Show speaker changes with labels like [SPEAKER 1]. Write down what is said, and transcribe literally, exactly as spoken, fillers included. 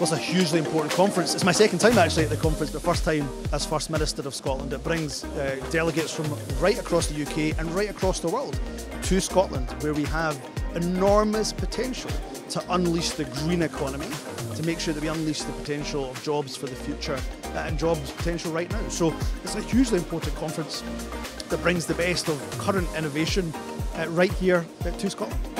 [SPEAKER 1] Well, it's a hugely important conference. It's my second time actually at the conference, but first time as First Minister of Scotland. It brings uh, delegates from right across the U K and right across the world to Scotland, where we have enormous potential to unleash the green economy, to make sure that we unleash the potential of jobs for the future uh, and jobs potential right now. So it's a hugely important conference that brings the best of current innovation uh, right here uh, to Scotland.